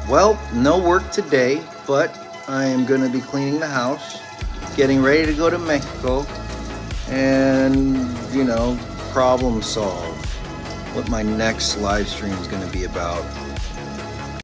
Well, no work today, but I am going to be cleaning the house, getting ready to go to Mexico, and, problem solve what my next live stream is going to be about.